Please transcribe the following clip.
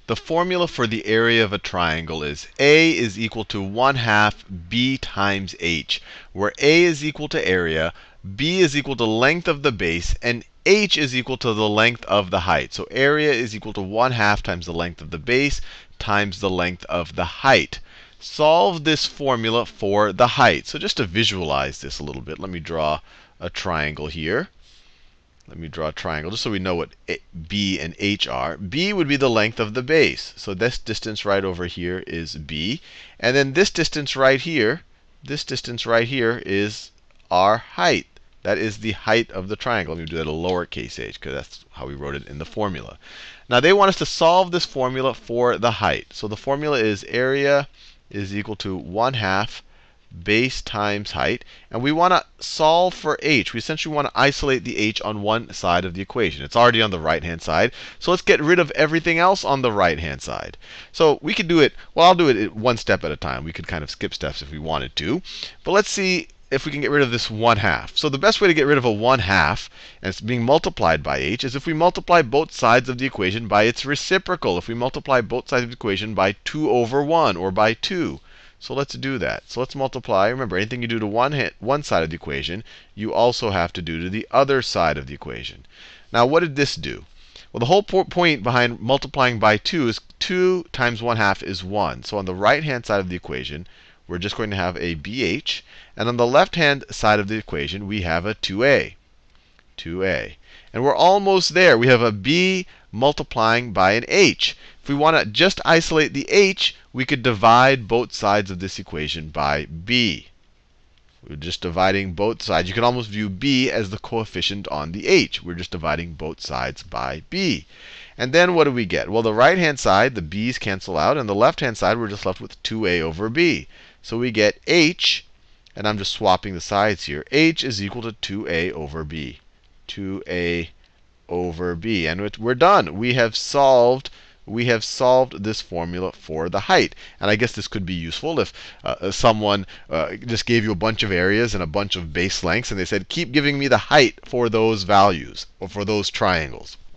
the formula for the area of a triangle is A is equal to 1/2 B times H, where A is equal to area, B is equal to length of the base, and H is equal to the length of the height. So area is equal to 1/2 times the length of the base times the length of the height. Solve this formula for the height. So just to visualize this a little bit, let me draw a triangle here. Let me draw a triangle just so we know what B and H are. B would be the length of the base. So this distance right over here is B. And then this distance right here is our height. That is the height of the triangle. Let me do that in lowercase h because that's how we wrote it in the formula. Now they want us to solve this formula for the height. So the formula is area is equal to 1/2 base times height. And we want to solve for h. We essentially want to isolate the h on one side of the equation. It's already on the right-hand side. So let's get rid of everything else on the right-hand side. So we could do it, well, I'll do it one step at a time. We could kind of skip steps if we wanted to. But let's see if we can get rid of this 1/2. So the best way to get rid of a 1/2, and it's being multiplied by h, is if we multiply both sides of the equation by its reciprocal. If we multiply both sides of the equation by 2/1 or by 2. So let's do that. So let's multiply. Remember, anything you do to one side of the equation, you also have to do to the other side of the equation. Now, what did this do? Well, the whole point behind multiplying by 2 is 2 times 1/2 is 1. So on the right-hand side of the equation, we're just going to have a BH. And on the left-hand side of the equation, we have a 2a. 2a. And we're almost there. We have a b multiplying by an h. If we want to just isolate the h, we could divide both sides of this equation by b. We're just dividing both sides. You can almost view b as the coefficient on the h. We're just dividing both sides by b. And then what do we get? Well, the right-hand side, the b's cancel out. And the left-hand side, we're just left with 2a over b. So we get h, and I'm just swapping the sides here. H is equal to 2a over b. 2a over b. And we're done. We have solved this formula for the height. And I guess this could be useful if someone just gave you a bunch of areas and a bunch of base lengths, and they said, keep giving me the height for those values or for those triangles.